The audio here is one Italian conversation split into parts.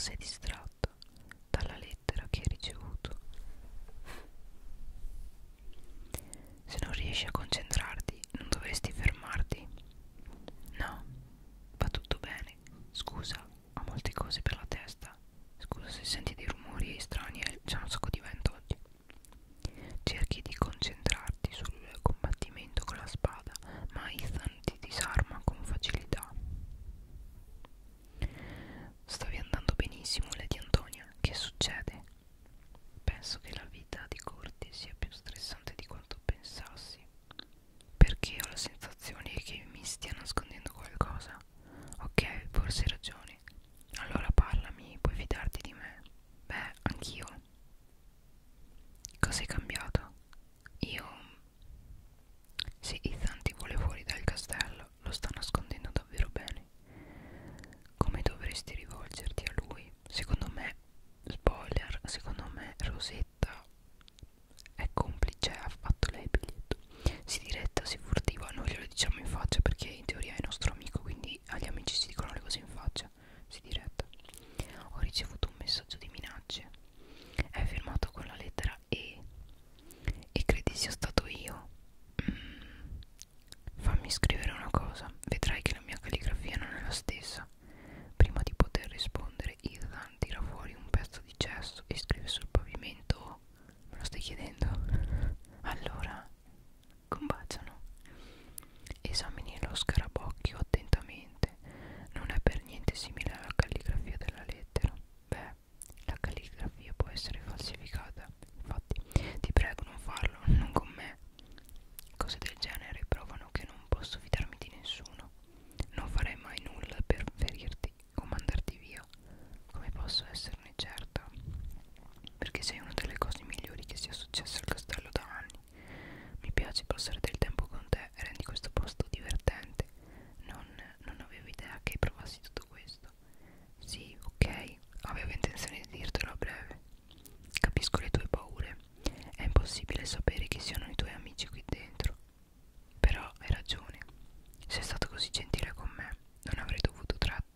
sei distratto dalla lettera che hai ricevuto. Se non riesci a concentrarti, non dovresti fermarti. No, va tutto bene. Scusa, ho molte cose per la testa. Scusa se senti dei rumori strani, c'è un sacco di vento oggi. Cerchi di concentrarti sul combattimento con la spada, ma Ethan ti disarma con facilità. Stavi andando benissimo, Lady Antonia. Che succede? Penso che la vita di corte sia più stressante di quanto pensassi. Perché ho la sensazione che mi stia nascondendo qualcosa. Ok, forse hai ragione. Allora parlami, puoi fidarti di me. Beh, anch'io. Cosa è cambiato? Io... Se Ethan ti vuole fuori dal castello, lo sta nascondendo davvero bene. Come dovresti rivolgerti a lui? Secondo me, spoiler, secondo me Rosetta è complice, ha fatto lei il biglietto. Si diretta, si furtiva, noi glielo diciamo in faccia perché in teoria è nostro amico, quindi agli amici si dicono le cose in faccia. Si diretta. Ho ricevuto un messaggio di minacce. È firmato con la lettera E. E credi sia stato io? Fammi scrivere una cosa, vedrai che la mia calligrafia non è la stessa. Prima di poter rispondere, Ethan tira fuori un pezzo di gesso e scrive sul pavimento. Me lo stai chiedendo? Allora, combaciano. Esamini lo scarabocchio attentamente. Non è per niente simile alla calligrafia della lettera. Beh, la calligrafia può essere falsificata. Infatti, ti prego non farlo, non con me. Cose del genere provano che non posso fidarmi di nessuno. Non farei mai nulla per ferirti o mandarti via. Come posso esserne certa? Perché sei una delle cose migliori che sia successa al castello da anni. Mi piace passare del tempo con te e rendi questo posto divertente. Non avevo idea che provassi tutto questo. Sì, ok, avevo intenzione di dirtelo a breve. Capisco le tue paure. È impossibile sapere chi siano i tuoi amici qui dentro. Però hai ragione. Sei stato così gentile con me, non avrei dovuto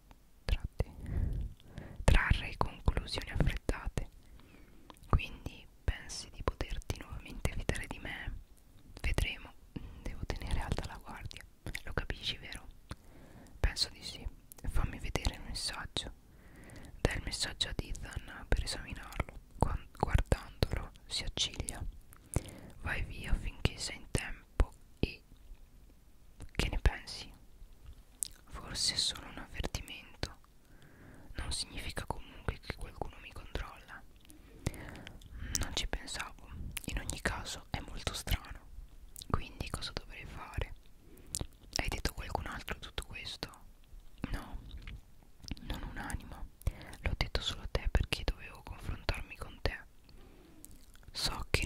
trarre conclusioni affrettate. Quindi pensi di poterti nuovamente fidare di me? Vedremo. Devo tenere alta la guardia. Lo capisci, vero? Penso di sì. Fammi vedere il messaggio. Dai il messaggio ad Ethan per esaminarlo. Guardandolo si acciglia. Vai via finché sei in tempo e... Che ne pensi? Forse è solo un avvertimento. Non significa comunque che qualcuno mi controlla. Non ci pensavo. In ogni caso è molto strano. Quindi cosa dovrei fare? Hai detto a qualcun altro tutto questo? No, non un'anima. L'ho detto solo a te perché dovevo confrontarmi con te. So che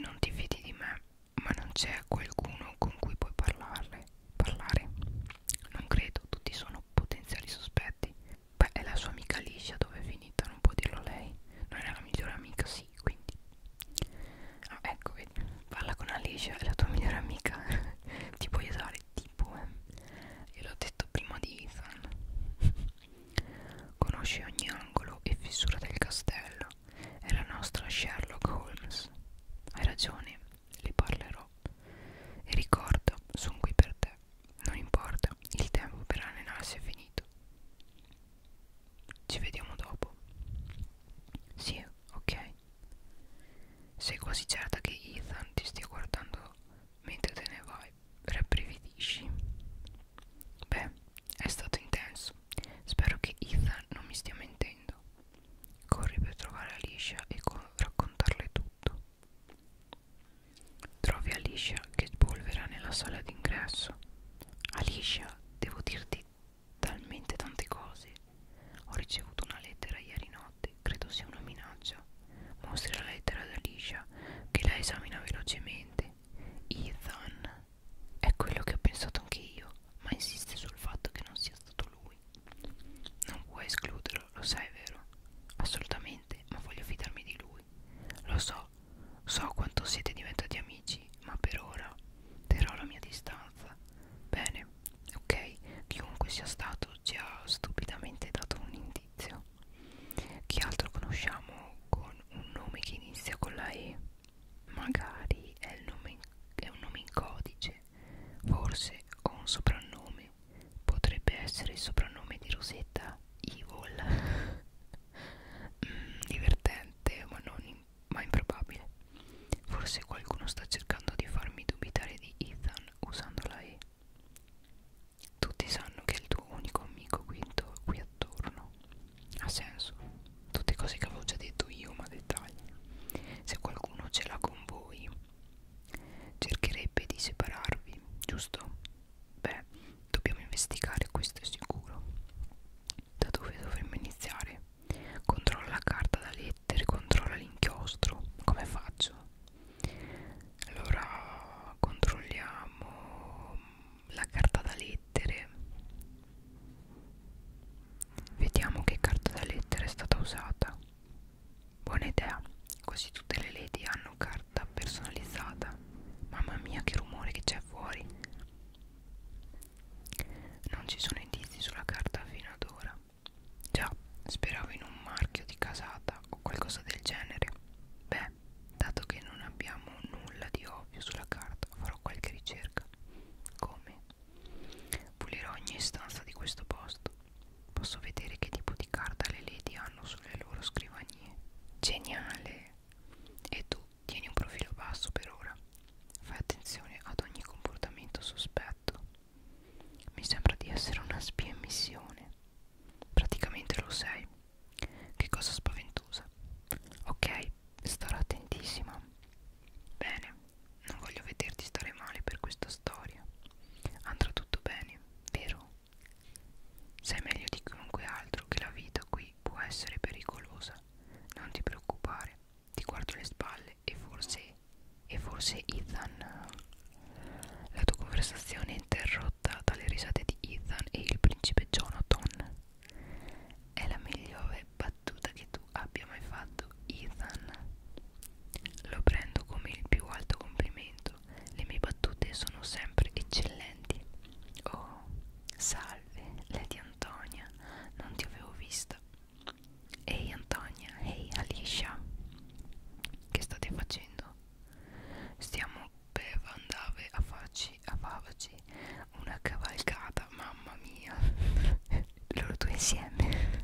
conversazione interrotta dalle risate di Ethan e il principe Jonathan. È la migliore battuta che tu abbia mai fatto, Ethan. Lo prendo come il più alto complimento. Le mie battute sono sempre eccellenti. Oh, salve, Lady Antonia, non ti avevo vista. Ehi Antonia, ehi Alicia, che state facendo? Stiamo per andare a farci una cavalcata, mamma mia. Loro due insieme.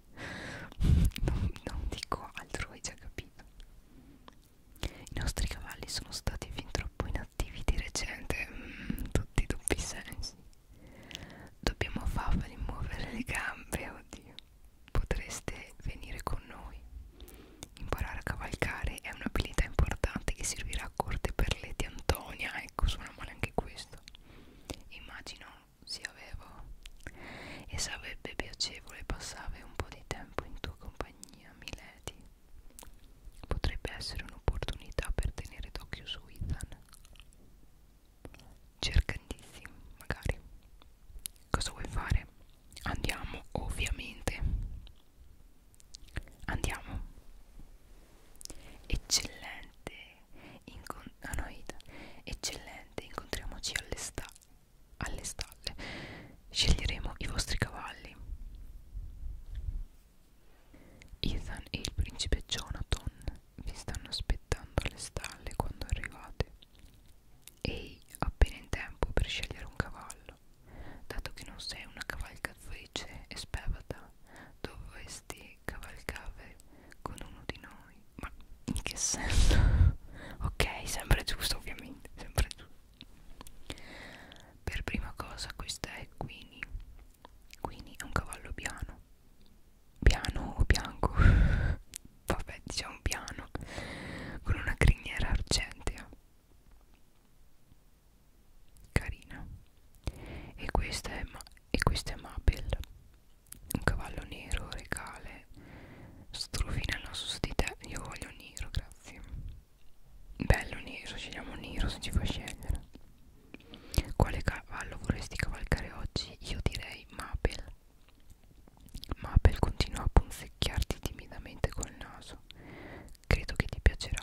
Non dico altro, hai già capito. I nostri cavalli sono stati fin troppo inattivi di recente, tutti doppi sensi. Dobbiamo farveli muovere le gambe, oddio. Potreste venire con noi. Imparare a cavalcare è un'abilità importante che servirà a corte per Lady Antonia. Ecco, suona male anche questo. Immagino sia vero. E sarebbe piacevole passare un po' di tempo in tua compagnia, milady. Potrebbe essere un'opportunità per tenere d'occhio su Ethan. Cercandissimo, magari. Cosa vuoi fare? Andiamo, ovviamente. Andiamo. Eccellente. Eccellente, incontriamoci alle stalle. Sceglieremo i vostri cavalli. Ethan e il principe Jonathan vi stanno aspettando alle stalle quando arrivate. Ehi, appena in tempo per scegliere un cavallo. Dato che non sei una cavalcatrice esperta, dovresti cavalcare con uno di noi. Ma in che senso? Ok, sembra giusto, ovviamente, sembra giusto. Per prima cosa, questa è Queenie. Queenie è un cavallo piano. Piano o bianco? Vabbè, diciamo piano, con una criniera argentea. Carina. E questa è Mabel, un cavallo nero regale. Strufinello su di te. Io voglio nero, grazie. Bello nero, scegliamo nero se ci fa scegliere. Quale cavallo vorresti cavalcare oggi? Io direi Mabel. Mabel continua a punzecchiarti timidamente col naso. Credo che ti piacerà.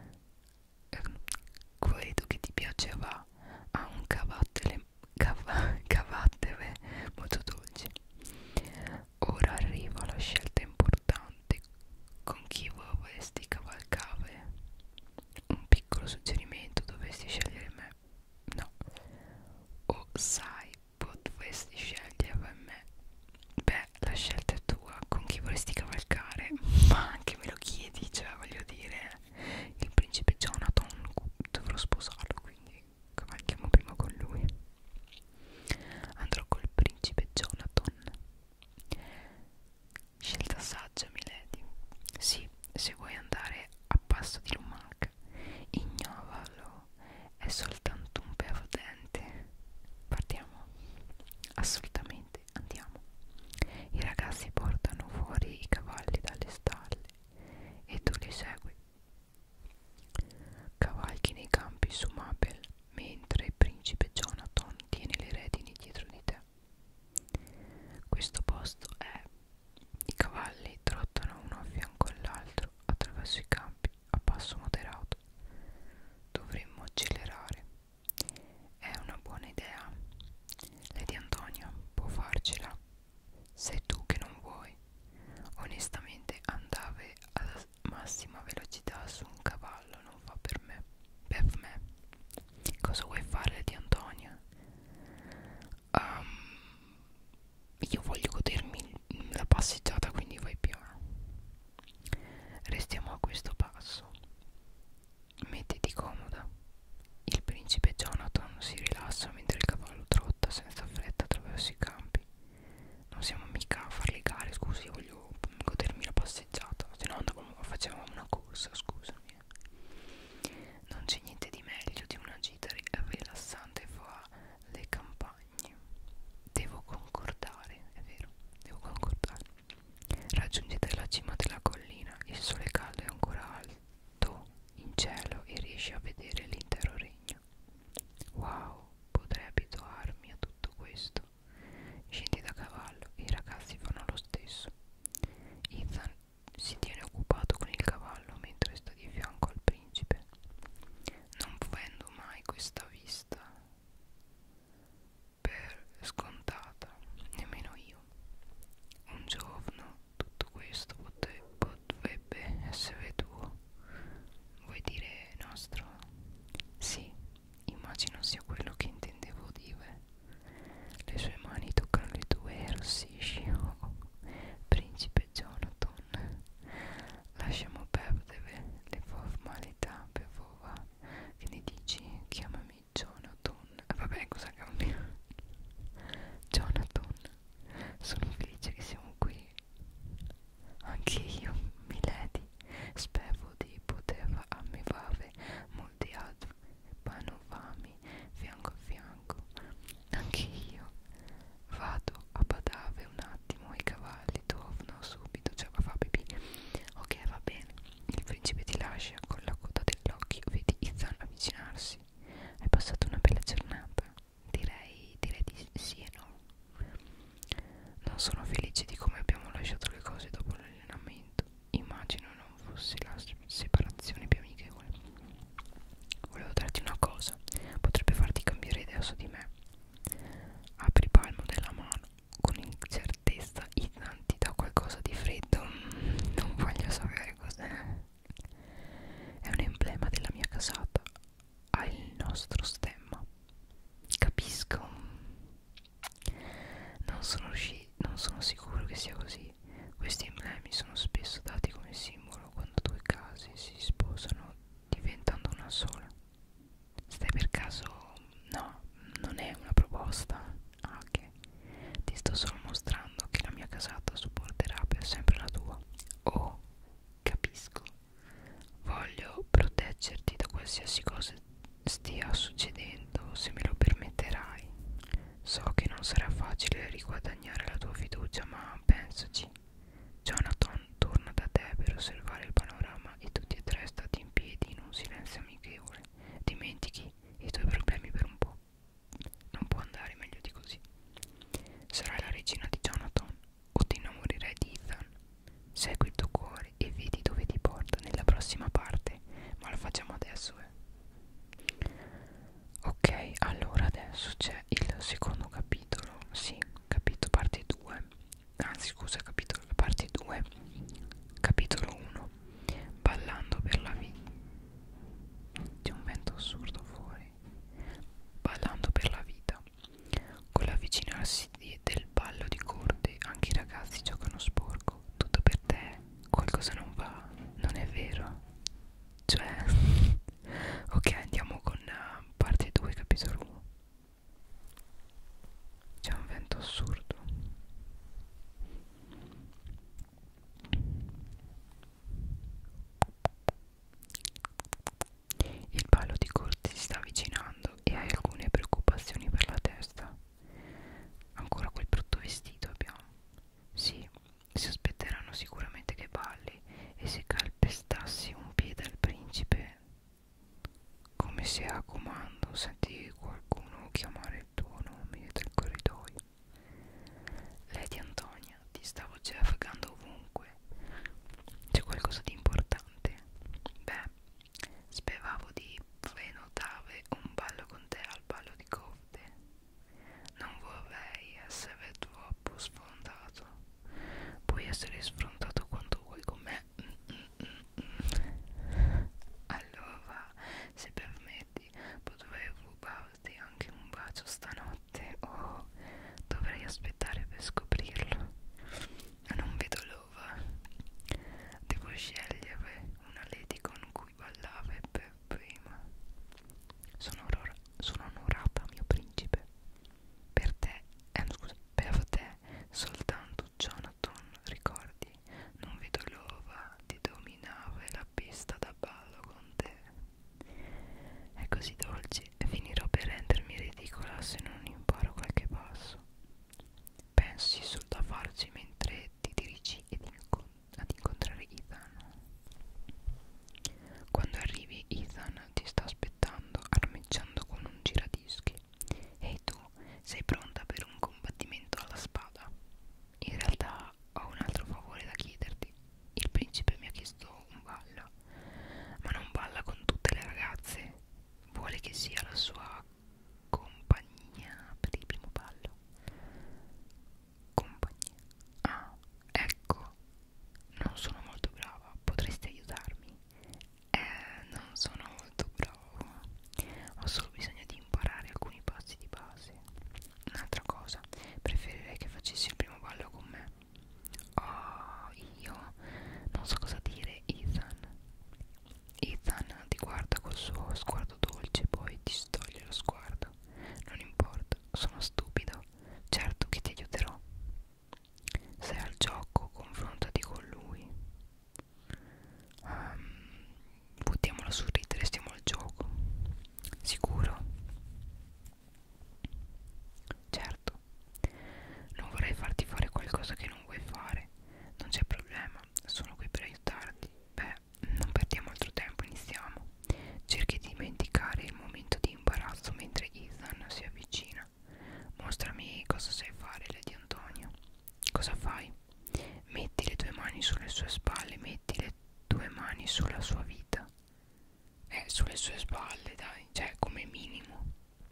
Credo che ti piacerà. Ha un cavattere molto dolce. Ora arriva la scelta importante. Con chi vorresti cavalcare? Un piccolo suggerimento: dovresti scegliere me. No. O sai, potresti scegliere me. Beh, la scelta è tua. Con chi vorresti cavalcare? Ma anche me lo chiedi, cioè voglio dire, il principe Jonathan dovrò sposarlo, quindi cavalchiamo prima con lui. Andrò col principe Jonathan. Scelta saggia, milady. Sì, se vuoi andare a passo di lumaca, ignoralo, è soltanto un perdente. Partiamo. Assolutamente, andiamo. I ragazzi portano fuori i cavalli dalle stalle e tu li segui. Cavalchi nei campi su Mabel mentre il principe Jonathan tiene le redini dietro di te. Questo posto è. I cavalli trottano uno a fianco all'altro attraverso i campi a passo moderato. Dovremmo accelerare. È una buona idea. Lady Antonia può farcela. Sei tu che non vuoi. Onestamente andare alla massima velocità su un cavallo non fa per me. Per me. Cosa vuoi fare, Lady Antonia? Io voglio godermi la passeggiata, quindi vai piano. Restiamo a questo qualsiasi cosa stia succedendo, se me lo permetterai. So che non sarà facile riguadagnare la tua fiducia, ma pensaci. Jonathan torna da te per osservare il panorama e tutti e tre stati in piedi in un silenzio amichevole. Dimentichi i tuoi problemi per un po'. Non può andare meglio di così. Sarai la regina di Jonathan o ti innamorerai di Ethan. Segui il tuo cuore e vedi dove ti porta nella prossima parte, ma lo facciamo adesso, Ok, allora adesso c'è il secondo capitolo, sì, capitolo parte 2, anzi scusa, capitolo parte 2, capitolo 1, ballando per la vita. C'è un vento assurdo fuori. Ballando per la vita. Con l'avvicinarsi del ballo di corte, anche i ragazzi giocano sporco. Tutto per te, qualcosa non va, non è vero? Cioè, ok, andiamo con parte 2, capitolo 1. C'è un vento assurdo. Il ballo di corte si sta avvicinando e hai alcune preoccupazioni per la testa. Ancora quel brutto vestito abbiamo. Sì, si aspetteranno sicuramente che balli e se calpestassi un piede al principe, come se a comando senti qualcuno chiamare il tuo nome dal corridoio. Lady Antonia, ti stavo cercando ovunque. C'è qualcosa di importante? Beh, speravo di prenotare un ballo con te al ballo di corte. Non vorrei essere troppo sfrontato. Puoi essere sfrontato quanto vuoi con me. Allora, se permetti, potrei rubarti anche un bacio stanotte o dovrei aspettare per scoprirlo. Non vedo l'ora. Devo scegliere una lady con cui ballare per prima. Sono onorata, mio principe. Per te, scusa, per te, soltanto Jonathan, ricordi? Non vedo l'ora di dominare la pista da ballo con te. È così dolce e finirò per rendermi ridicola se non imparo qualche passo. Pensi sul da farci mentre ti dirigi ad incontrare Ethan. Quando arrivi, Ethan ti sta aspettando armeggiando con un giradischi. Ehi tu, sei pronta per un combattimento alla spada? In realtà ho un altro favore da chiederti. Il principe mi ha chiesto un ballo, ma non balla con tutte le ragazze. Vuole che sia la sua compagnia per il primo ballo. Compagnia. Ah, ecco, non sono molto brava. Potresti aiutarmi? Non sono molto bravo. Ho solo bisogno di imparare alcuni passi di base. Un'altra cosa, preferirei che facessi il primo ballo con me. Oh, io non so cosa dire, Ethan. Ethan ti guarda col suo sguardo dolce, poi ti stoglie lo sguardo. Non importa, sono stupido. Certo che ti aiuterò. Sei al gioco, confrontati con lui. Buttiamola sul ridere, stiamo al gioco. Sicuro? Certo. Non vorrei farti fare qualcosa che non vuoi fare. Non c'è problema, sono qui per aiutarti. Beh, non perdiamo altro tempo, iniziamo. Cerchi di dimenticare il momento di imbarazzo mentre Ethan si avvicina. Mostrami cosa sai fare, Lady Antonia. Cosa fai? Metti le tue mani sulle sue spalle, metti le tue mani sulla sua vita. Sulle sue spalle, dai, cioè come minimo.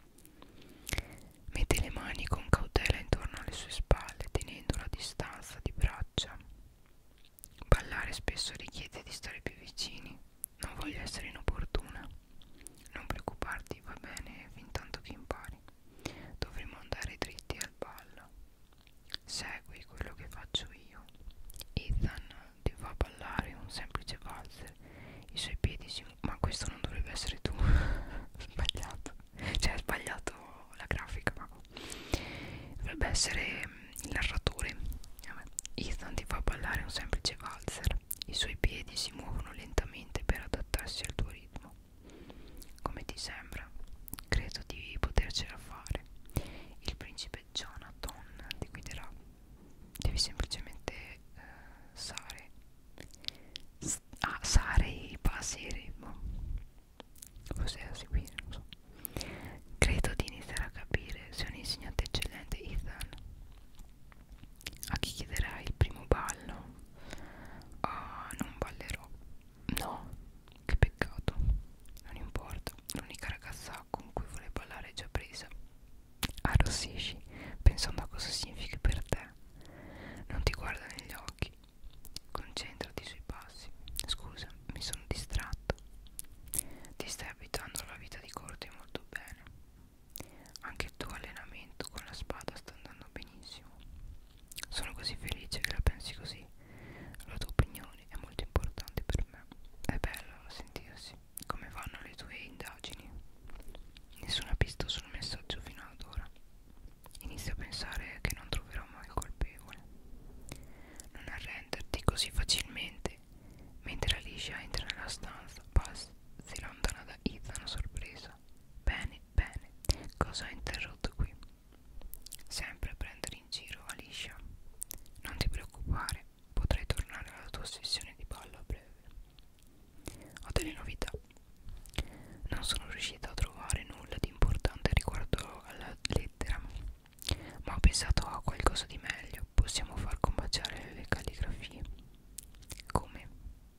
Mette le mani con cautela intorno alle sue spalle, tenendo la distanza di braccia. Ballare spesso richiede di stare più vicini. Non voglio essere inopportuna. Non preoccuparti, va bene, fin tanto che impari. Dovremo andare dritti al ballo. Segui quello che faccio io. Ethan ti fa ballare un semplice valzer. I suoi piedi si... Ma questo non dovrebbe essere tu. cosa ha interrotto qui? Sempre a prendere in giro Alicia. Non ti preoccupare, potrai tornare alla tua sessione di ballo a breve. Ho delle novità. Non sono riuscita a trovare nulla di importante riguardo alla lettera, ma ho pensato a qualcosa di meglio. Possiamo far combaciare le calligrafie. Come?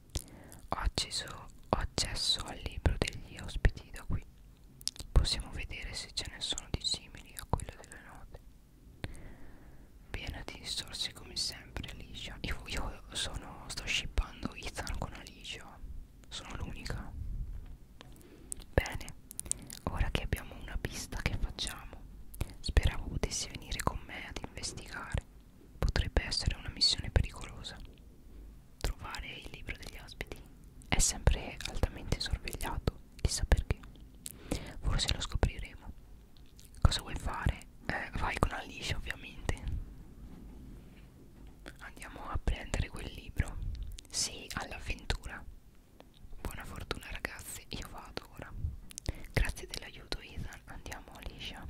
Ho accesso al libro degli ospiti da qui. Possiamo vedere se ce ne sono di simili a quello delle note. Piena di distorsi come sempre, Alicia. Io sto shippando Ethan con Alicia. Sono l'unica. Bene, ora che abbiamo una pista, che facciamo? Speravo potessi venire con me ad investigare. Potrebbe essere una missione pericolosa. Trovare il libro degli ospiti è sempre altamente sorvegliato, chissà perché. Forse lo scopriremo. Cosa vuoi fare? Vai con Alicia, ovviamente. Andiamo a prendere quel libro. Sì, all'avventura. Buona fortuna ragazzi, io vado ora. Grazie dell'aiuto Ethan, andiamo Alicia.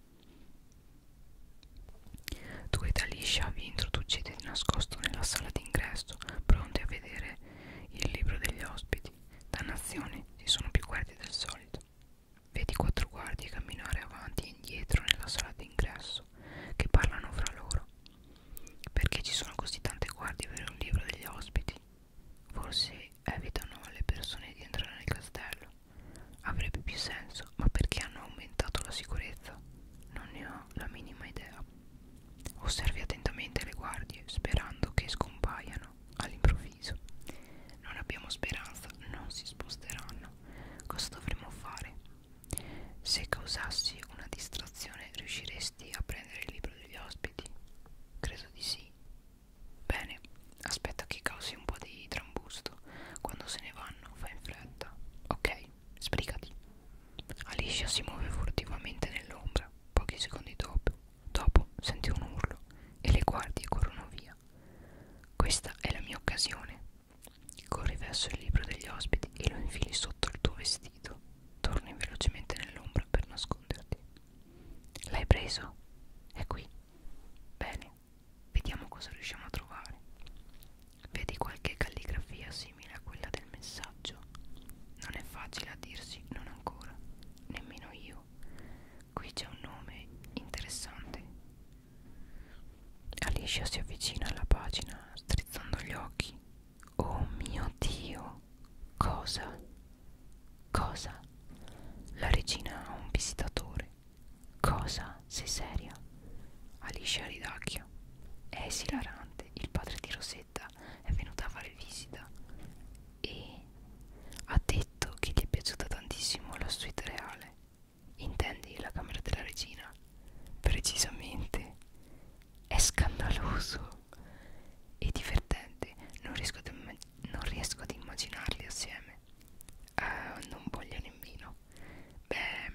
Tu ed Alicia vi introducete di nascosto nella sala d'ingresso, pronti a vedere il libro degli ospiti. Dannazione, ci sono più guardie del solito. Vedi 4 guardie camminare avanti e indietro nella sala d'ingresso, che parlano fra loro. Perché ci sono così tante guardie per un libro degli ospiti? Forse evitano alle persone di entrare nel castello. Avrebbe più senso, ma perché hanno aumentato la sicurezza? Non ne ho la minima idea. Osservi attentamente le guardie, sperando che scompaiano all'improvviso. Non abbiamo speranza, non si sposteranno. Cosa dovremmo fare? Se causassi una distrazione, riusciresti a prendere il libro degli ospiti? Credo di sì. Bene, aspetta che causi un po' di trambusto. Quando se ne vanno, fai in fretta. Ok, sbrigati. Alicia si muove furtivamente nell'ombra. Pochi secondi dopo senti un urlo e le guardie corrono via. Questa è la mia occasione. Corri verso il libro degli ospiti e lo infili sotto il tuo vestito. Torni velocemente nell'ombra per nasconderti. L'hai preso? È qui. Bene, vediamo cosa riusciamo a trovare. Vedi qualche calligrafia simile a quella del messaggio? Non è facile a dirsi, non ancora, nemmeno io. Qui c'è un nome interessante. Alicia si avvicina alla pagina, strizzando gli occhi. Oh mio Dio! Cosa? Cosa? La regina ha un visitatore. Cosa? Sei seria? Alicia ridacchia. È esilarante, il padre di Rosetta è venuto a fare visita e ha detto che gli è piaciuta tantissimo la suite reale. Intendi la camera della regina? Precisamente. È scandaloso e divertente, non riesco ad immaginarli assieme. Non voglio nemmeno. Beh,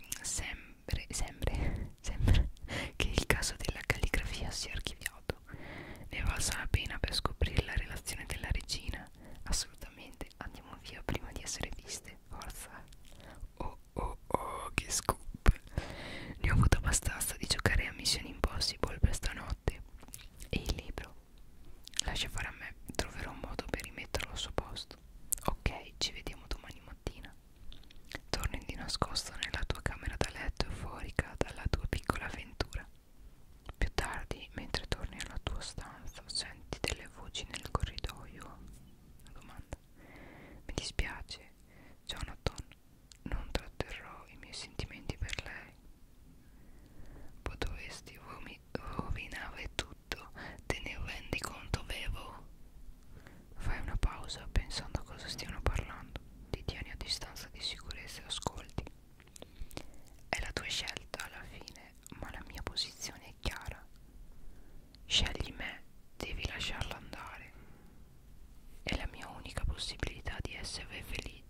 sembra che il caso della calligrafia sia archiviato. Ne valsa la pena per scoprire la relazione della regina. Assolutamente, andiamo via prima di essere viste, forza. Oh oh oh, che scoop. Ne ho avuto abbastanza di giocare a Mission Impossible per stanotte. E il libro? Lascia fare a me, troverò un modo per rimetterlo al suo posto. Ok, ci vediamo domani mattina. Torni di nascosto nella tua camera da letto euforica dalla tua piccola avventura. Più tardi, mentre torni alla tua stanza, senti delle voci nel corridoio. Una domanda. Mi dispiace, Jonathan, non tratterrò i miei sentimenti per lei. Potresti rovinare tutto, te ne rendi conto, Vevo? Fai una pausa pensando a cosa stiano parlando. Ti tieni a distanza di sicurezza e ascolti. È la tua scelta alla fine, ma la mia posizione è chiara. Scegli me, devi lasciarla andare. È la mia unica possibilità di essere felice.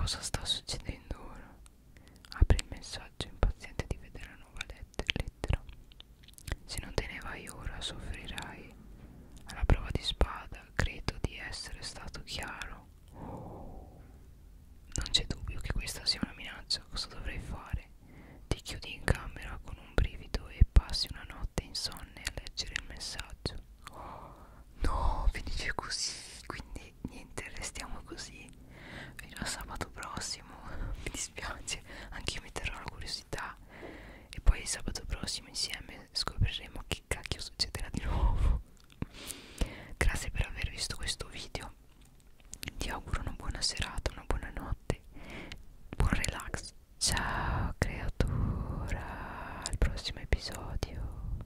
cosa sta succedendo ora? Apri il messaggio impaziente di vedere la nuova lettera. Se non te ne vai ora soffrirai. Alla prova di spada credo di essere stato chiaro. Non c'è dubbio che questa sia una minaccia. Cosa dovrei fare? Ti chiudi in camera con un brivido e passi una notte insonne a leggere il messaggio. No, finisce così. Quindi niente, restiamo così fino a sabato prossimo. Mi dispiace, anche io mi terrò la curiosità. E poi sabato prossimo insieme scopriremo che cacchio succederà di nuovo. Grazie per aver visto questo video. Ti auguro una buona serata, una buona notte, buon relax. Ciao creatura, al prossimo episodio.